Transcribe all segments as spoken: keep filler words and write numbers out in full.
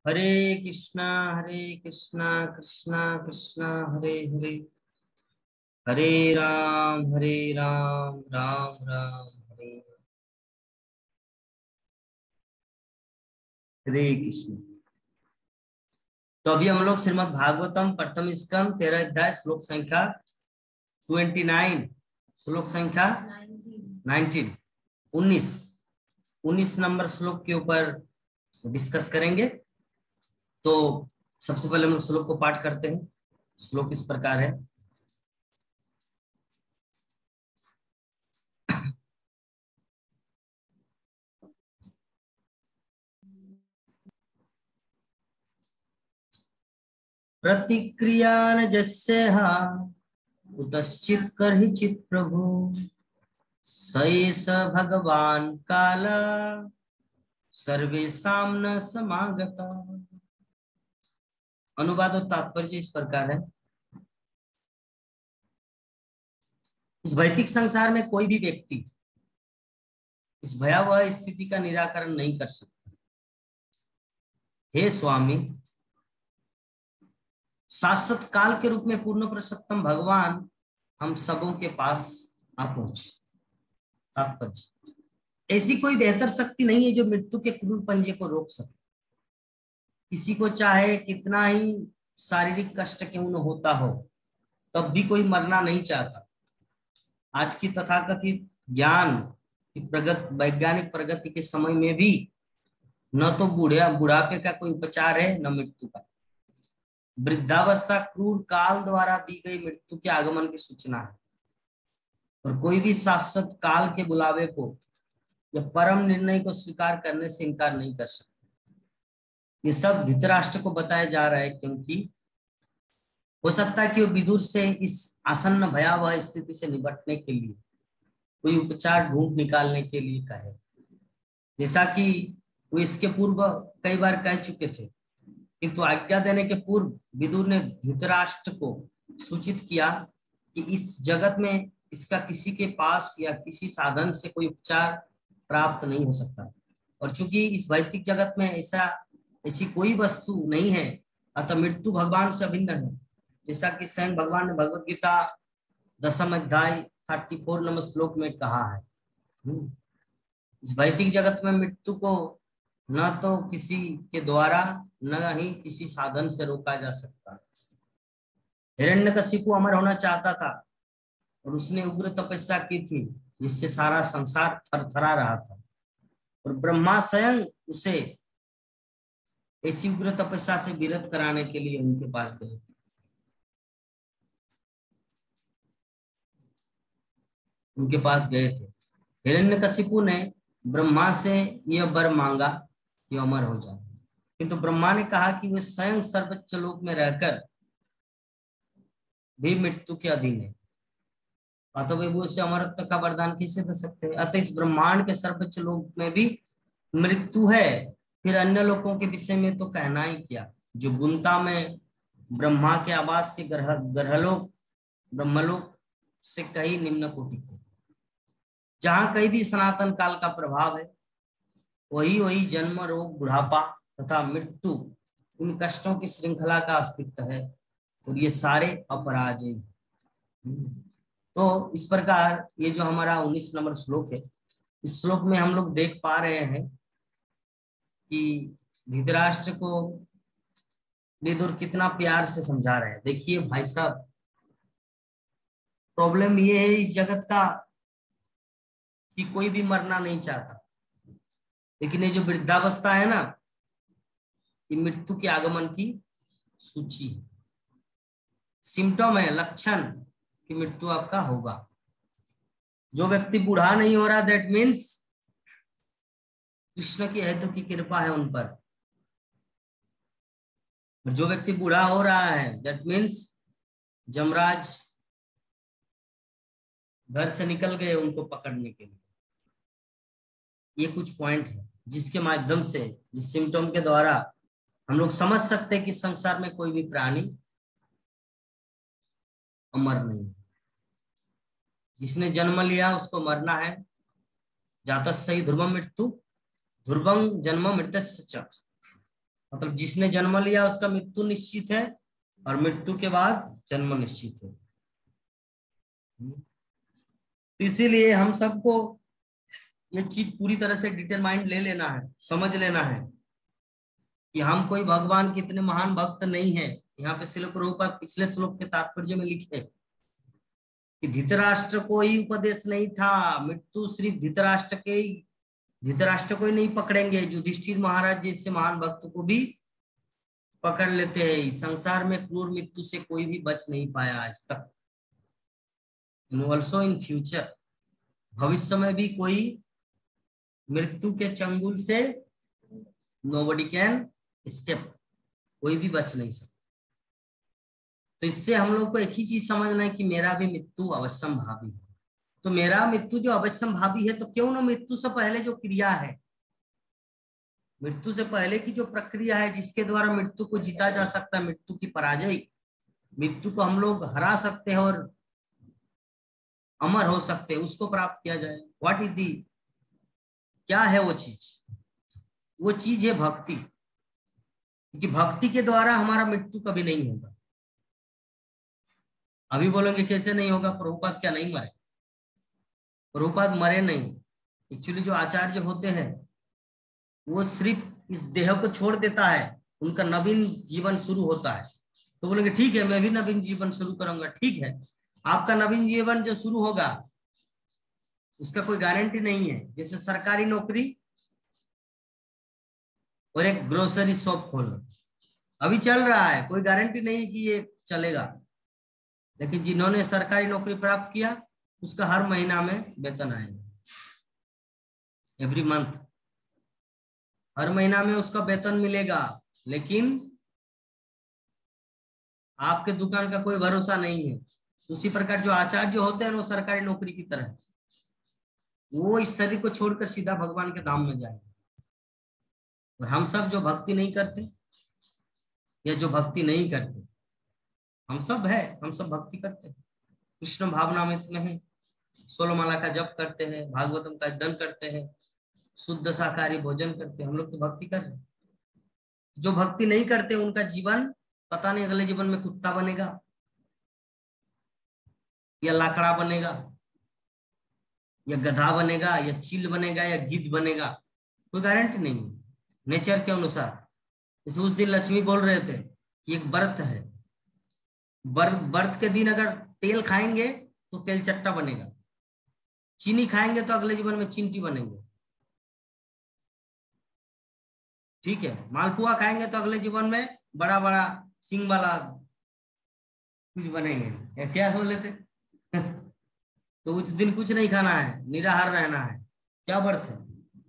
हरे कृष्णा हरे कृष्णा कृष्णा कृष्णा हरे हरे, हरे राम हरे राम राम राम हरे हरे कृष्ण। तो अभी हम लोग श्रीमद् भागवतम प्रथम स्कंद तेरह अध्याय श्लोक संख्या ट्वेंटी नाइन, श्लोक संख्या नाइनटीन, उन्नीस उन्नीस नंबर श्लोक के ऊपर डिस्कस करेंगे। तो सबसे पहले हम लोग श्लोक को पाठ करते हैं। श्लोक इस प्रकार है। प्रतिक्रिया न जस्यहा कुतश्चित् कर्हिचित् प्रभु सएष भगवान काल सर्वेषां न समागता। अनुवाद और तात्पर्य इस प्रकार है। इस भौतिक संसार में कोई भी व्यक्ति इस भयावह स्थिति का निराकरण नहीं कर सकता। हे स्वामी, शाश्वत काल के रूप में पूर्ण पुरुषोत्तम भगवान हम सबों के पास आ पहुंचे। तात्पर्य, ऐसी कोई बेहतर शक्ति नहीं है जो मृत्यु के क्रूर पंजे को रोक सके। किसी को चाहे कितना ही शारीरिक कष्ट क्यों न होता हो, तब भी कोई मरना नहीं चाहता। आज की तथाकथित ज्ञान की प्रगत वैज्ञानिक प्रगति के समय में भी न तो बूढ़ा बुढ़ापे का कोई उपचार है, न मृत्यु का। वृद्धावस्था क्रूर काल द्वारा दी गई मृत्यु के आगमन की सूचना है, और कोई भी शाश्वत काल के बुलावे को या परम निर्णय को स्वीकार करने से इनकार नहीं कर सकता। ये सब धृतराष्ट्र को बताया जा रहा है, क्योंकि हो सकता है कि वो विदुर से इस आसन्न भयावह स्थिति से निपटने के लिए कोई उपचार ढूंढ निकालने के लिए कहे। जैसा कि वो इसके पूर्व कई बार कह चुके थे, किंतु आज्ञा देने के पूर्व विदुर ने धृतराष्ट्र को सूचित किया कि इस जगत में इसका किसी के पास या किसी साधन से कोई उपचार प्राप्त नहीं हो सकता। और चूंकि इस भौतिक जगत में ऐसा ऐसी कोई वस्तु नहीं है, अतः मृत्यु भगवान से अभिन्न है। जैसा कि स्वयं भगवान ने भगवत गीता दसम अध्याय थर्टी फोर नंबर श्लोक में कहा है। इस भौतिक जगत में मृत्यु को न तो किसी के द्वारा न ही किसी साधन से रोका जा सकता। हिरण्यकशिपु अमर होना चाहता था और उसने उग्र तपस्या की थी, जिससे सारा संसार थरथरा रहा था, और ब्रह्मा स्वयं उसे ऐसी उग्र तपस्या से विरत कराने के लिए उनके पास गए थे। उनके पास गए थे हिरण्यकशिपु ने ब्रह्मा से यह वर मांगा कि अमर हो जाए, किंतु ब्रह्मा ने कहा कि वे स्वयं सर्वोच्च लोक में रहकर भी मृत्यु के अधीन है, अतः वे उसे अमरत्व का वरदान कैसे दे सकते हैं। अतः इस ब्रह्मांड के सर्वोच्च लोक में भी मृत्यु है, फिर अन्य लोकों के विषय में तो कहना ही क्या। जो गुंता में ब्रह्मा के आवास के ग्रह ग्रहलोक ब्रह्मलोक से कहीं निम्न कोटि के, जहां कहीं भी सनातन काल का प्रभाव है, वही वही जन्म, रोग, बुढ़ापा तथा मृत्यु, इन कष्टों की श्रृंखला का अस्तित्व है, और ये सारे अपराजय। तो इस प्रकार ये जो हमारा उन्नीस नंबर श्लोक है, इस श्लोक में हम लोग देख पा रहे हैं कि धृतराष्ट्र को विदुर कितना प्यार से समझा रहे हैं। देखिए भाई साहब, प्रॉब्लम ये है इस जगत का कि कोई भी मरना नहीं चाहता, लेकिन ये जो वृद्धावस्था है ना, ये मृत्यु के आगमन की सूची है, सिम्टम है, लक्षण कि मृत्यु आपका होगा। जो व्यक्ति बूढ़ा नहीं हो रहा, दैट मीन्स कृष्ण की हेतु की कृपा है उन पर। जो व्यक्ति बूढ़ा हो रहा है, दैट मीन्स जमराज घर से निकल गए उनको पकड़ने के लिए। ये कुछ पॉइंट है जिसके माध्यम से, इस सिम्टम के द्वारा हम लोग समझ सकते हैं कि संसार में कोई भी प्राणी अमर नहीं। जिसने जन्म लिया उसको मरना है। जातस्य ध्रुवम मृत्यु ध्रुवं जन्म मृत्यस्य च। मतलब जिसने जन्म लिया उसका मृत्यु निश्चित है और मृत्यु के बाद जन्म निश्चित है। इसीलिए हम सबको ये चीज पूरी तरह से डिटरमाइंड ले लेना है, समझ लेना है कि हम कोई भगवान के इतने महान भक्त नहीं है। यहाँ पे श्रील प्रभुपाद पिछले श्लोक के तात्पर्य में लिखे कि धृतराष्ट्र को ही उपदेश नहीं था, मृत्यु सिर्फ धृतराष्ट्र के ही, धृतराष्ट्र को ही नहीं पकड़ेंगे, युधिष्ठिर महाराज जैसे महान भक्त को भी पकड़ लेते हैं। संसार में क्रूर मृत्यु से कोई भी बच नहीं पाया आज तक। ऑल्सो इन फ्यूचर, भविष्य में भी कोई मृत्यु के चंगुल से नोबडी कैन एस्केप, कोई भी बच नहीं सकता। तो इससे हम लोग को एक ही चीज समझना है कि मेरा भी मृत्यु अवश्यम भावी है। तो मेरा मृत्यु जो अवश्यम भावी है, तो क्यों ना मृत्यु से पहले जो क्रिया है, मृत्यु से पहले की जो प्रक्रिया है जिसके द्वारा मृत्यु को जीता जा सकता है, मृत्यु की पराजय, मृत्यु को हम लोग हरा सकते हैं और अमर हो सकते हैं, उसको प्राप्त किया जाए। व्हाट इज दी, क्या है वो चीज? वो चीज है भक्ति, क्योंकि भक्ति के द्वारा हमारा मृत्यु कभी नहीं होगा। अभी बोलेंगे कैसे नहीं होगा, प्रभुपाद क्या नहीं मरे? प्रभुपाद मरे नहीं। एक्चुअली जो आचार्य होते हैं वो सिर्फ इस देह को छोड़ देता है, उनका नवीन जीवन शुरू होता है। तो बोलेंगे ठीक है, मैं भी नवीन जीवन शुरू करूंगा। ठीक है, आपका नवीन जीवन जो शुरू होगा उसका कोई गारंटी नहीं है। जैसे सरकारी नौकरी और एक ग्रोसरी शॉप खोलना, अभी चल रहा है, कोई गारंटी नहीं कि ये चलेगा, लेकिन जिन्होंने सरकारी नौकरी प्राप्त किया उसका हर महीना में वेतन आएगा, एवरी मंथ, हर महीना में उसका वेतन मिलेगा। लेकिन आपके दुकान का कोई भरोसा नहीं है। उसी प्रकार जो आचार्य होते हैं वो सरकारी नौकरी की तरह, वो इस शरीर को छोड़कर सीधा भगवान के धाम में जाएंगे। और हम सब जो भक्ति नहीं करते या जो भक्ति नहीं करते, हम सब है, हम सब भक्ति करते हैं, कृष्ण भावनामृत में है, सोलह माला का जप करते हैं, भागवतम का अध्ययन करते हैं, शुद्ध शाकाहारी भोजन करते हैं, हम लोग तो भक्ति कर रहे हैं। जो भक्ति नहीं करते उनका जीवन पता नहीं अगले जीवन में कुत्ता बनेगा या लाकड़ा बनेगा या गधा बनेगा या चील बनेगा या गिद्ध बनेगा, कोई गारंटी नहीं है नेचर के अनुसार। जैसे उस दिन लक्ष्मी बोल रहे थे कि एक व्रत है, व्रत के दिन अगर तेल खाएंगे तो तेल चट्टा बनेगा, चीनी खाएंगे तो अगले जीवन में चिंटी बनेंगे। ठीक है, मालपुआ खाएंगे तो अगले जीवन में बड़ा बड़ा सिंग वाला कुछ बनेंगे, या क्या बोले थे? तो उस दिन कुछ नहीं खाना है, निराहार रहना है। क्या व्रत है?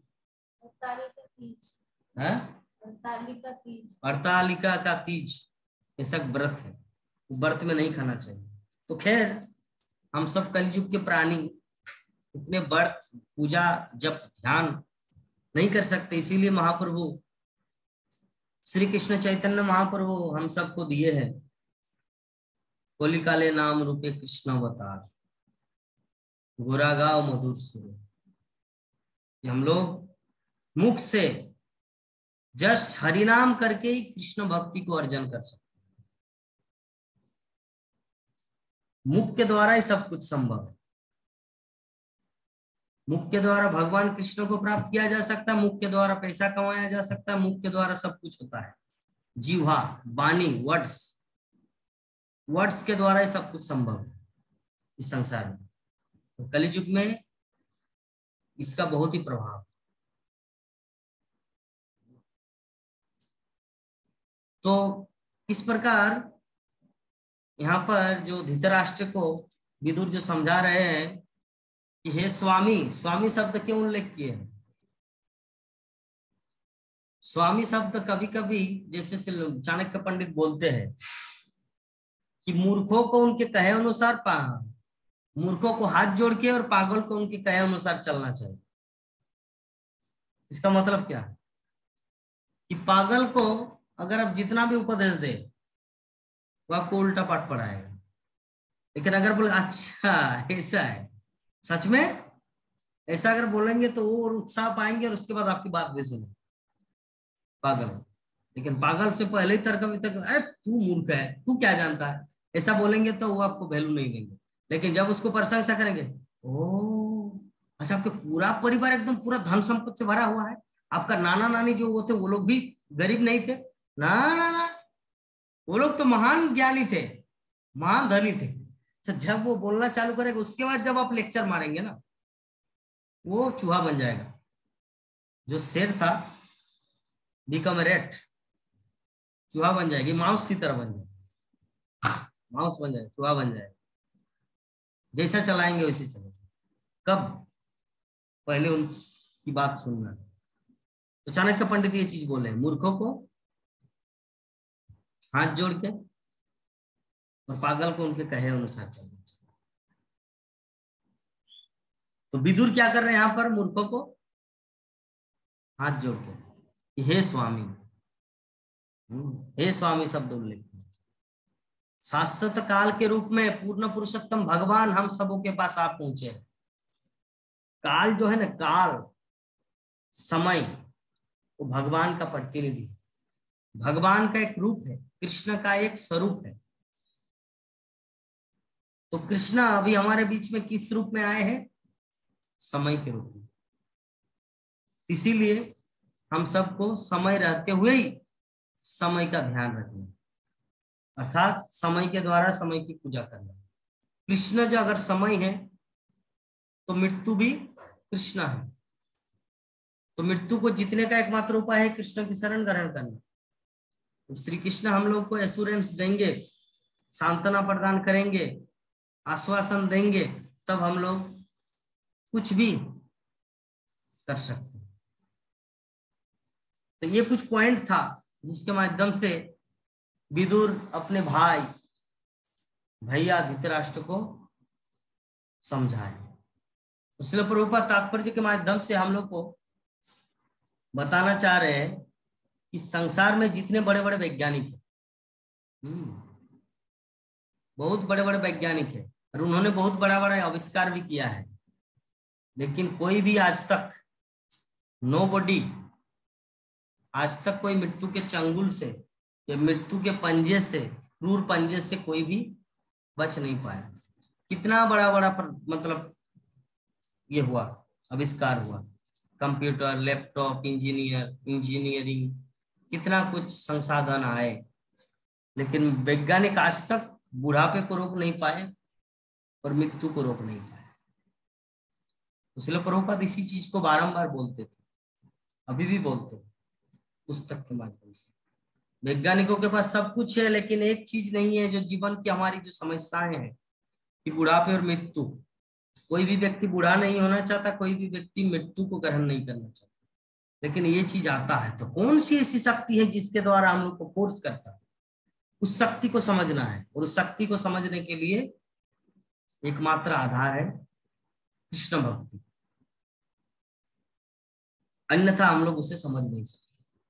हरतालिका तीज। हरतालिका का तीज ऐसा व्रत है, व्रत में नहीं खाना चाहिए। तो खैर, हम सब कलयुग के प्राणी इतने व्रत पूजा जप ध्यान नहीं कर सकते, इसीलिए महाप्रभु श्री कृष्ण चैतन्य महाप्रभु हम सबको दिए हैं कोली काले नाम रूपे कृष्ण अवतार, गोरा गाँव मधुर सुर। हम लोग मुख से जस्ट हरिनाम करके ही कृष्ण भक्ति को अर्जन कर सकते हैं। मुख के द्वारा ही सब कुछ संभव है। मुख के द्वारा भगवान कृष्ण को प्राप्त किया जा सकता है, मुख के द्वारा पैसा कमाया जा सकता है, मुख के द्वारा सब कुछ होता है। जीवा, वाणी, वर्ड्स, वर्ड्स के द्वारा ही सब कुछ संभव है इस संसार में। तो कलियुग में इसका बहुत ही प्रभाव। तो इस प्रकार यहाँ पर जो धृतराष्ट्र को विदुर जो समझा रहे हैं कि हे स्वामी, स्वामी शब्द क्यों उल्लेख किए हैं? स्वामी शब्द कभी कभी जैसे चाणक्य पंडित बोलते हैं कि मूर्खों को उनके कहे अनुसार पा मूर्खों को हाथ जोड़ के और पागल को उनके कहे अनुसार चलना चाहिए। इसका मतलब क्या है कि पागल को अगर आप जितना भी उपदेश दे वो आपको उल्टा पाठ पढ़ाएगा, लेकिन अगर बोले अच्छा ऐसा है, सच में ऐसा अगर बोलेंगे तो वो और उत्साह पाएंगे और उसके बाद आपकी बात भी सुनेंगे। पागल लेकिन पागल से पहले ही तर्क वितर्क, अरे तू मूर्ख है, तू क्या जानता है, ऐसा बोलेंगे तो वो आपको वैल्यू नहीं देंगे। लेकिन जब उसको प्रशंसा करेंगे, ओ अच्छा आपके पूरा परिवार एकदम पूरा धन संपत्ति से भरा हुआ है, आपका नाना नानी जो वो थे वो लोग भी गरीब नहीं थे, ना ना ना वो लोग तो महान ज्ञानी थे, महान धनी थे। तो जब वो बोलना चालू करेगा उसके बाद जब आप लेक्चर मारेंगे ना, वो चूहा बन जाएगा। जो शेर था बिकम रेट, चूहा बन जाएगी, माउस की तरह बन जाए, माउस बन जाए, चूहा बन जाए, जैसा चलाएंगे वैसे चलेगा। कब? पहले उनकी बात सुनना। तो चाणक्य पंडित ये चीज बोले, मूर्खों को हाथ जोड़ के और पागल को उनके कहे अनुसार चलना चाहिए। तो विदुर क्या कर रहे हैं यहां पर? मूर्खों को हाथ जोड़ के हे स्वामी, हे स्वामी शब्द उल्लेख, शाश्वत काल के रूप में पूर्ण पुरुषोत्तम भगवान हम सबों के पास आप पहुंचे। काल जो है ना, काल समय, वो भगवान का प्रतिनिधि, भगवान का एक रूप है, कृष्ण का एक स्वरूप है। तो कृष्ण अभी हमारे बीच में किस रूप में आए हैं? समय के रूप में। इसीलिए हम सबको समय रहते हुए ही समय का ध्यान रखना, अर्थात समय के द्वारा समय की पूजा करना। कृष्ण जो अगर समय है तो मृत्यु भी कृष्ण है। तो मृत्यु को जीतने का एकमात्र उपाय है कृष्ण की शरण ग्रहण करना। तो श्री कृष्ण हम लोग को एश्योरेंस देंगे, सांत्वना प्रदान करेंगे, आश्वासन देंगे, तब हम लोग कुछ भी कर सकते हैं। तो ये कुछ पॉइंट था जिसके माध्यम से विदुर अपने भाई भैया धृतराष्ट्र को समझाए। इसलिए प्रभुपाद तात्पर्य के माध्यम से हम लोग को बताना चाह रहे हैं कि संसार में जितने बड़े बड़े वैज्ञानिक हैं, बहुत बड़े बड़े वैज्ञानिक हैं और उन्होंने बहुत बड़ा बड़ा आविष्कार भी किया है, लेकिन कोई भी आज तक, नोबडी, आज तक कोई मृत्यु के चंगुल से या मृत्यु के पंजे से, क्रूर पंजे से कोई भी बच नहीं पाया। कितना बड़ा बड़ा पर, मतलब ये हुआ, आविष्कार हुआ, कंप्यूटर, लैपटॉप, इंजीनियर इंजीनियरिंग, कितना कुछ संसाधन आए, लेकिन वैज्ञानिक आज तक बुढ़ापे को रोक नहीं पाए और मृत्यु को रोक नहीं पाए। इसलिए प्रभुपाद इसी चीज को बारंबार बोलते थे, अभी भी बोलते हैं पुस्तक के माध्यम से। वैज्ञानिकों के पास सब कुछ है, लेकिन एक चीज नहीं है जो जीवन की हमारी जो समस्याएं हैं कि बुढ़ापे और मृत्यु। कोई भी व्यक्ति बूढ़ा नहीं होना चाहता, कोई भी व्यक्ति मृत्यु को ग्रहण नहीं करना चाहता, लेकिन ये चीज आता है। तो कौन सी ऐसी शक्ति है जिसके द्वारा हम लोग को फोर्स करता है? उस शक्ति को समझना है, और उस शक्ति को समझने के लिए एकमात्र आधार है कृष्ण भक्ति, अन्यथा हम लोग उसे समझ नहीं सकते,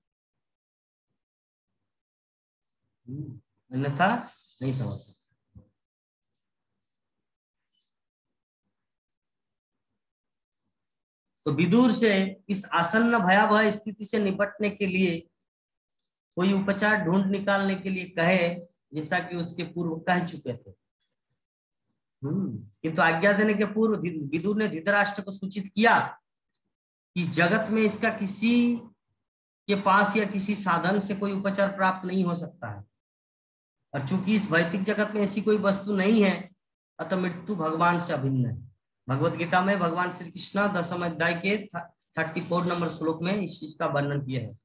अन्यथा नहीं समझ सकते। तो विदुर से इस आसन्न भयावह स्थिति से निपटने के लिए कोई उपचार ढूंढ निकालने के लिए कहे, जैसा कि उसके पूर्व कह चुके थे। किंतु आज्ञा देने के पूर्व विदुर ने धृतराष्ट्र को सूचित किया कि इस जगत में इसका किसी के पास या किसी साधन से कोई उपचार प्राप्त नहीं हो सकता है, और चूंकि इस भौतिक जगत में ऐसी कोई वस्तु नहीं है, अतः मृत्यु भगवान से अभिन्न है। भगवत गीता में भगवान श्री कृष्ण दसम अध्याय के थर्टी फोर नंबर श्लोक में इस चीज का वर्णन किया है।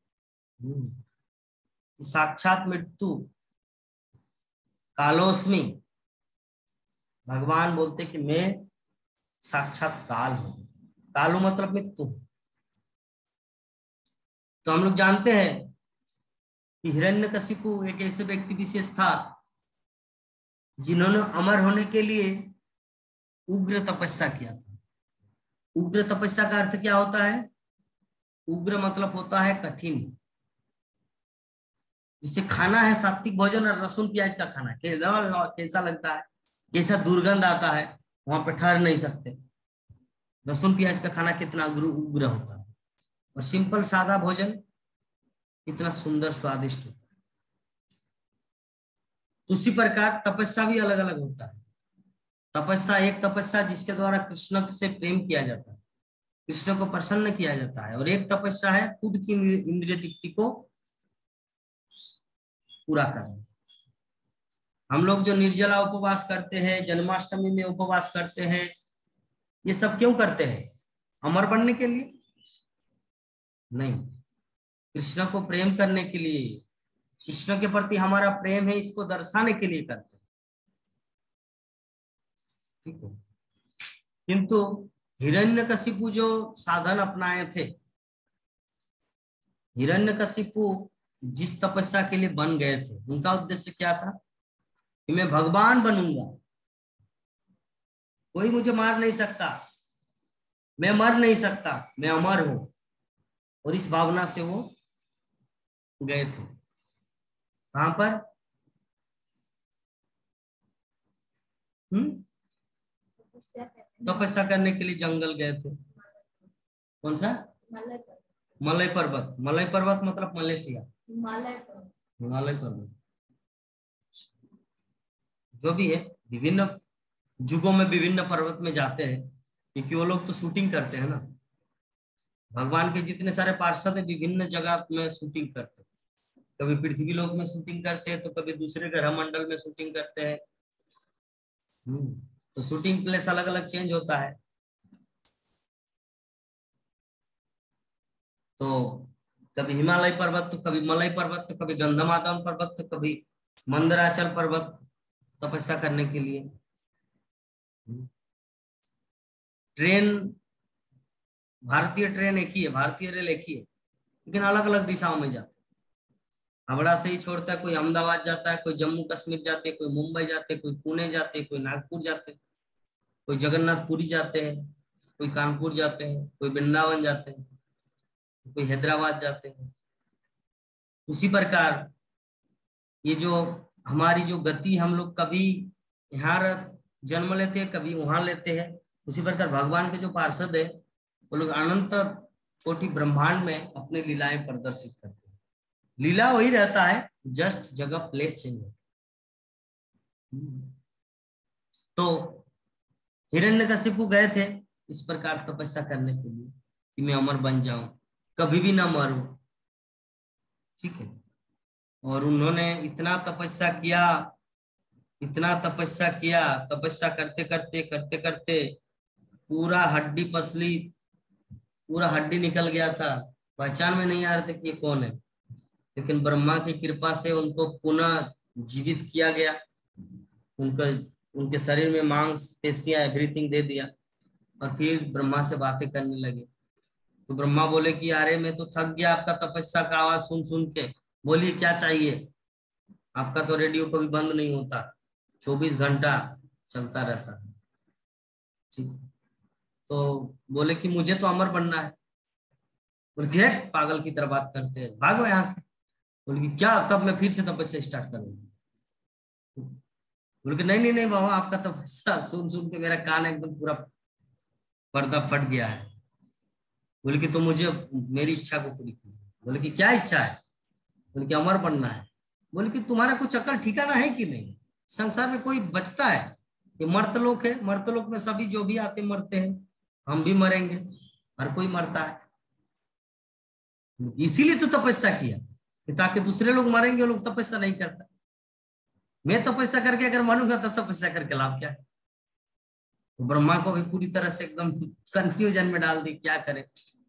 साक्षात मृत्यु कालोस्मि, भगवान बोलते कि मैं साक्षात काल हूं। कालो मतलब मृत्यु। तो हम लोग जानते हैं कि हिरण्यकशिपु एक ऐसे व्यक्ति विशेष था जिन्होंने अमर होने के लिए उग्र तपस्या किया था। उग्र तपस्या का अर्थ क्या होता है? उग्र मतलब होता है कठिन। जिसे खाना है सात्विक भोजन और लहसुन प्याज का खाना, कैसा लगता है, कैसा दुर्गंध आता है, वहां पे ठहर नहीं सकते। लहसुन प्याज का खाना कितना उग्र उग्र होता है। और सिंपल सादा भोजन इतना सुंदर स्वादिष्ट होता है। उसी प्रकार तपस्या भी अलग अलग होता है। तपस्या, एक तपस्या जिसके द्वारा कृष्ण से प्रेम किया जाता है, कृष्ण को प्रसन्न किया जाता है, और एक तपस्या है खुद की इंद्रिय तृप्ति को पूरा करना। हम लोग जो निर्जला उपवास करते हैं, जन्माष्टमी में उपवास करते हैं, ये सब क्यों करते हैं? अमर बनने के लिए नहीं, कृष्ण को प्रेम करने के लिए, कृष्ण के प्रति हमारा प्रेम है इसको दर्शाने के लिए करते हैं, ठीक है। किंतु हिरण्यकशिपु जो साधन अपनाए थे, हिरण्यकशिपु जिस तपस्या के लिए बन गए थे, उनका उद्देश्य क्या था कि मैं भगवान बनूंगा, कोई मुझे मार नहीं सकता, मैं मर नहीं सकता, मैं अमर हूं, और इस भावना से वो गए थे। कहां पर? हम्म तपस्या करने के लिए जंगल गए थे। कौन सा? मलय पर्वत। मलय पर्वत मतलब मलेशिया, हिमालय पर्वत। हिमालय पर्वत जो भी है, विभिन्न युगों में विभिन्न पर्वत में जाते हैं, क्योंकि वो लोग तो शूटिंग करते हैं ना। भगवान के जितने सारे पार्षद है विभिन्न जगह में शूटिंग करते हैं, कभी पृथ्वी लोक में शूटिंग करते हैं, तो कभी दूसरे ग्रह मंडल में शूटिंग करते हैं। तो शूटिंग प्लेस अलग अलग चेंज होता है। तो कभी हिमालय पर्वत, तो कभी मलय पर्वत, तो कभी गंधमादन पर्वत, तो कभी मंदराचल पर्वत, तपस्या करने के लिए। ट्रेन, भारतीय ट्रेन एक ही है, भारतीय रेल एक ही है, लेकिन अलग अलग दिशाओं में जाते हैं। हावड़ा से ही छोड़ता है, कोई अहमदाबाद जाता है, कोई जम्मू कश्मीर जाते हैं, कोई मुंबई जाते हैं, कोई पुणे जाते हैं, कोई नागपुर जाते हैं, कोई जगन्नाथपुरी जाते हैं, कोई कानपुर जाते हैं, कोई वृंदावन जाते हैं, कोई हैदराबाद जाते हैं। उसी प्रकार ये जो हमारी जो गति, हम लोग कभी यहाँ जन्म लेते हैं, कभी वहां लेते हैं, उसी प्रकार भगवान के जो पार्षद है वो लोग अनंत कोटि ब्रह्मांड में अपने लीलाएं प्रदर्शित करते हैं। लीला वही रहता है, जस्ट जगह प्लेस चेंज होता है। तो हिरण्यकशिपु गए थे इस प्रकार तपस्या करने के लिए कि मैं अमर बन जाऊं, कभी भी ना मरूं, ठीक है। और उन्होंने इतना तपस्या किया, इतना तपस्या किया, तपस्या करते करते करते करते पूरा हड्डी पसली, पूरा हड्डी निकल गया था, पहचान में नहीं आ रहे थे कि ये कौन है। लेकिन ब्रह्मा की कृपा से उनको पुनः जीवित किया गया, उनका उनके शरीर में मांस, पेशियां, एवरीथिंग दे दिया, और फिर ब्रह्मा से बातें करने लगे। तो ब्रह्मा बोले कि अरे मैं तो थक गया आपका तपस्या का आवाज सुन सुन के, बोलिए क्या चाहिए। आपका तो रेडियो कभी बंद नहीं होता, चौबीस घंटा चलता रहता है, ठीक। तो बोले कि मुझे तो अमर बनना है। बोले पागल की तरह बात करते हैं, भागो यहाँ से। बोले कि क्या? तब मैं फिर से तपस्या स्टार्ट करूंगी। बोले कि नहीं नहीं नहीं बाबा, आपका तपस्या सुन सुन के मेरा कान एकदम पूरा पर्दा फट गया है। बोले कि तो मुझे मेरी इच्छा को पूरी कीजिए। बोले कि क्या इच्छा है? बोले कि अमर बनना है। बोले कि तुम्हारा कुछ अकल ठिकाना है कि नहीं? संसार में कोई बचता है? ये मर्तलोक है, मर्तलोक में सभी जो भी आते मरते हैं, हम भी मरेंगे, हर कोई मरता है। इसीलिए तो तपस्या किया कि ताकि दूसरे लोग मरेंगे, लोग तपस्या नहीं करता। मैं तपस्या करके अगर मरूंगा तो तपस्या करके लाभ क्या है? तो ब्रह्मा को भी पूरी तरह से एकदम कंफ्यूजन में डाल दी, क्या करे।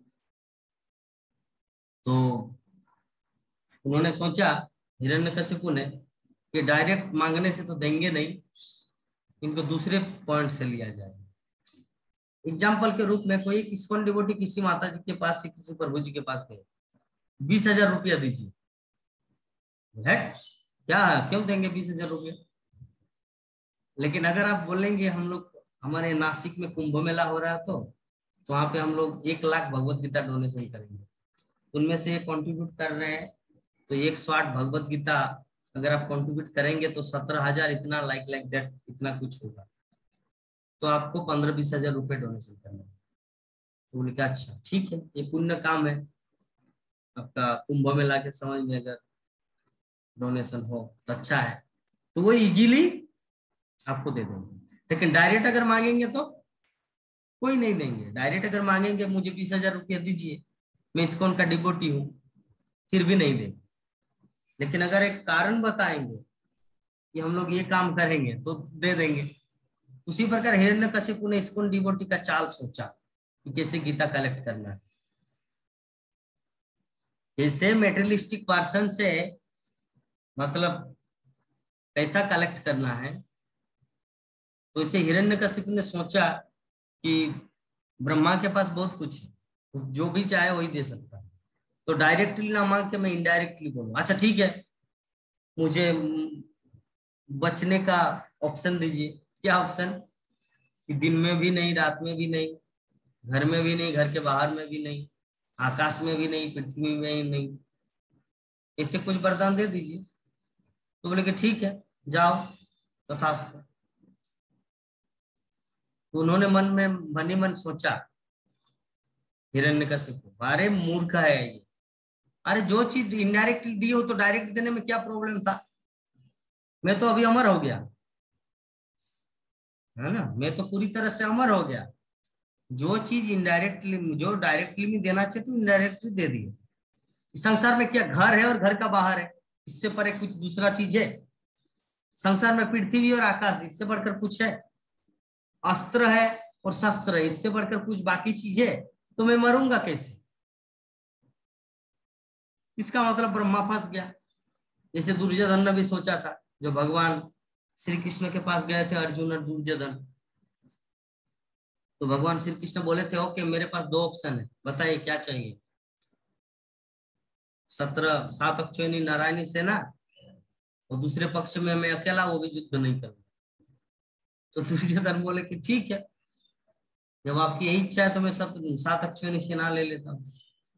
तो उन्होंने सोचा, हिरण्यकशिपु ने, कि डायरेक्ट मांगने से तो देंगे नहीं, इनको दूसरे पॉइंट से लिया जाए। एग्जाम्पल के रूप में कोई इस्कॉन डिवोटी किसी माता जी के पास से किसी प्रभु जी के पास गए, बीस हजार रुपया दीजिए। है क्या? क्यों देंगे बीस हजार रुपये? लेकिन अगर आप बोलेंगे हम लोग, हमारे नासिक में कुंभ मेला हो रहा है, तो तो वहां पे हम लोग एक लाख भगवत गीता डोनेशन करेंगे, उनमें से कंट्रीब्यूट कर रहे हैं, तो एक सौ आठ भगवत गीता अगर आप कंट्रीब्यूट करेंगे तो सत्रह हजार इतना लाइक लाइक दैट इतना कुछ होगा, तो आपको पंद्रह बीस हजार रुपये डोनेशन करना है। तो बोले कि अच्छा ठीक है, ये पुण्य काम है। आपका कुंभ मेला के समझ में अगर डोनेशन हो तो अच्छा है, तो वो इजीली आपको दे देंगे। लेकिन डायरेक्ट अगर मांगेंगे तो कोई नहीं देंगे। डायरेक्ट अगर मांगेंगे मुझे बीस हजार रुपया दीजिए, मैं इस्कॉन का डिवोटी हूँ, फिर भी नहीं देंगे। लेकिन अगर एक कारण बताएंगे कि हम लोग ये काम करेंगे तो दे देंगे। उसी प्रकार हिरण्यकशिपु ने इस्कॉन डिवोटी का चाल सोचा कि कैसे गीता कलेक्ट करना है। जैसे मेटेरियलिस्टिक पर्सन से मतलब पैसा कलेक्ट करना है, तो इसे हिरण्यकशिपु ने सोचा कि ब्रह्मा के पास बहुत कुछ है, जो भी चाहे वही दे सकता है, तो डायरेक्टली ना मांग के मैं इनडायरेक्टली बोलूं, अच्छा ठीक है मुझे बचने का ऑप्शन दीजिए। क्या ऑप्शन? कि दिन में भी नहीं, रात में भी नहीं, घर में भी नहीं, घर के बाहर में भी नहीं, आकाश में भी नहीं, पृथ्वी में ही नहीं, ऐसे कुछ वरदान दे दीजिए। तो बोले कि ठीक है जाओ तथास्तु। तो उन्होंने मन में मन ही मन सोचा हिरण्यकशिपु, अरे मूर्ख है ये, अरे जो चीज इनडायरेक्टली दी हो तो डायरेक्ट देने में क्या प्रॉब्लम था, मैं तो अभी अमर हो गया है ना, मैं तो पूरी तरह से अमर हो गया। जो चीज इनडायरेक्टली, जो डायरेक्टली में देना चाहिए तो इनडायरेक्टली दे दिए। संसार में क्या घर है और घर का बाहर है, इससे परे कुछ दूसरा चीज है? संसार में पृथ्वी और आकाश, इससे बढ़कर कुछ है? अस्त्र है और शस्त्र है, इससे बढ़कर कुछ बाकी चीज है? तो मैं मरूंगा कैसे? इसका मतलब ब्रह्मा फंस गया। जैसे दुर्योधन ने भी सोचा था, जो भगवान श्री कृष्ण के पास गए थे अर्जुन और दुर्योधन, तो भगवान श्री कृष्ण बोले थे ओके मेरे पास दो ऑप्शन है, बताइए क्या चाहिए। सत्रह सात अक्षोहिणी नारायणी सेना और दूसरे पक्ष में मैं अकेला, वो भी युद्ध नहीं करूंगा। तो दुर्योधन बोले कि ठीक है, जब आपकी यही इच्छा है तो मैं सत, सात अक्षोहिणी सेना ले लेता हूँ।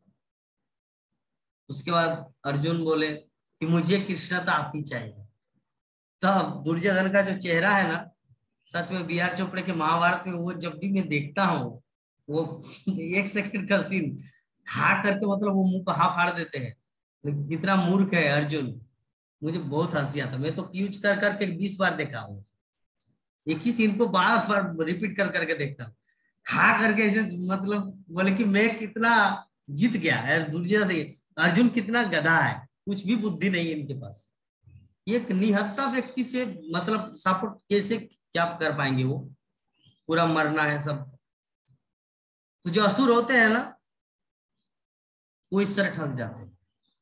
उसके बाद अर्जुन बोले कि मुझे कृष्णता आप ही चाहिए। तब दुर्योधन का जो चेहरा है ना, सच में बी आर चोपड़े के महाभारत में वो जब भी मैं देखता हूँ, वो एक सेकंड का सीन हा करके मतलब वो मुंह को हा फाड़ देते हैं। लेकिन कितना मूर्ख है अर्जुन, मुझे बहुत हंसी आता। मैं तो यूज कर करके बीस बार देखा हूँ, एक ही सीन को बार बार रिपीट कर करके देखता हूँ। हा करके ऐसे मतलब बोले कि मैं कितना जीत गया है दुर्योधन, अर्जुन कितना गधा है, कुछ भी बुद्धि नहीं है इनके पास। एक निहत्ता व्यक्ति से मतलब सपोर्ट कैसे क्या कर पाएंगे? वो पूरा मरना है सब। तो जो असुर होते हैं ना, वो इस तरह ठग जाते हैं।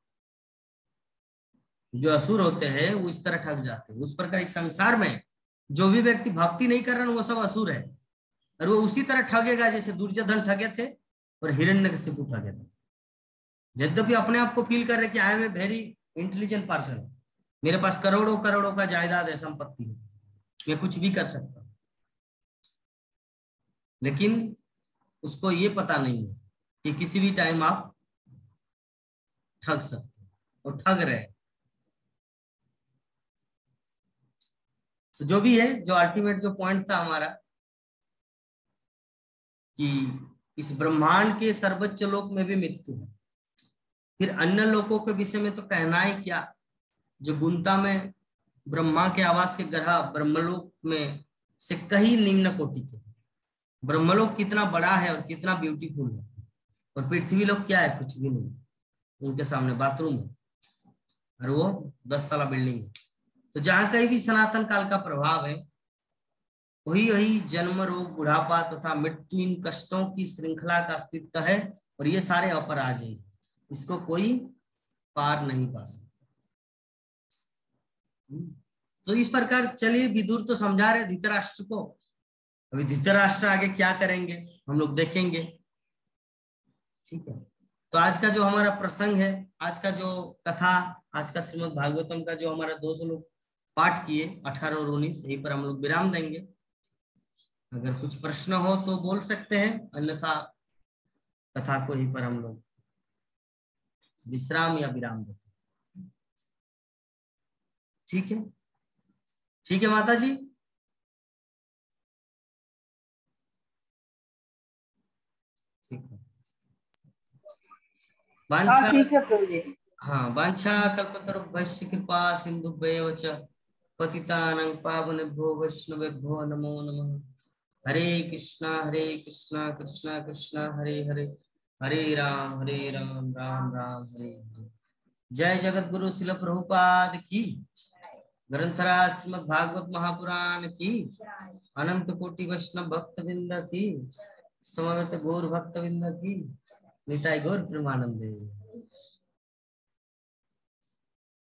जो असुर होते हैं वो इस तरह ठग जाते हैं। उस प्रकार इस संसार में जो भी व्यक्ति भक्ति नहीं कर रहा है वो सब असुर है, और वो उसी तरह ठगेगा जैसे दुर्योधन ठगे थे और हिरण्यकशिपु ठगे थे। यद्यपि अपने आप को फील कर रहे कि I am a very intelligent person, मेरे पास करोड़ों करोड़ों का जायदाद है, संपत्ति है, मैं कुछ भी कर सकता हूँ, लेकिन उसको ये पता नहीं है कि किसी भी टाइम आप ठग सकते हैं और ठग रहे हैं। तो जो भी है, जो अल्टीमेट जो पॉइंट था हमारा कि इस ब्रह्मांड के सर्वोच्च लोक में भी मृत्यु है, फिर अन्य लोकों के विषय में तो कहना ही क्या। जो गुंता में ब्रह्मा के आवास के ग्रह ब्रह्मलोक में से कहीं निम्न कोटि के। ब्रह्मलोक कितना बड़ा है और कितना ब्यूटीफुल है, और पृथ्वी लोक क्या है, कुछ भी नहीं, उनके सामने बाथरूम है और वो दस तला बिल्डिंग है। तो जहां कहीं भी सनातन काल का प्रभाव है, वही वही जन्म, रोग, बुढ़ापा तथा मृत्यु, इन कष्टों की श्रृंखला का अस्तित्व है, और ये सारे अपराजय, इसको कोई पार नहीं पा सकता। तो इस प्रकार चलिए, विदुर तो समझा रहे धृतराष्ट्र को, अभी धृतराष्ट्र आगे क्या करेंगे हम लोग देखेंगे। ठीक है, तो आज का जो हमारा प्रसंग है, आज का जो कथा, आज का श्रीमद् भागवतम का जो हमारा दो सौ लोग पाठ किए, अठारह और उन्नीस, यहीं पर हम लोग विराम देंगे। अगर कुछ प्रश्न हो तो बोल सकते हैं, अन्यथा कथा को यहीं पर हम लोग विश्राम या विराम देते हैं। ठीक है, ठीक है माता जी। ठीक है, वांछा ठीक है प्रभु जी। हाँ वांछा कल्पतरुभ्यश्च कृपा सिन्धुभ्येव च पतितानां पावनेभ्यो वैष्णवेभ्यो नमो नमः। हरे कृष्णा हरे कृष्णा कृष्णा कृष्णा हरे हरे हरे राम हरे राम राम राम हरे हरे। जय जगत गुरु शिल प्रभुपाद की, ग्रंथराज श्रीमद् भागवत महापुराण की, अनंत कोटि वैष्णव भक्त वृंद की, समवेत गौर भक्त वृंद की, निताई गौर प्रेमानंदे।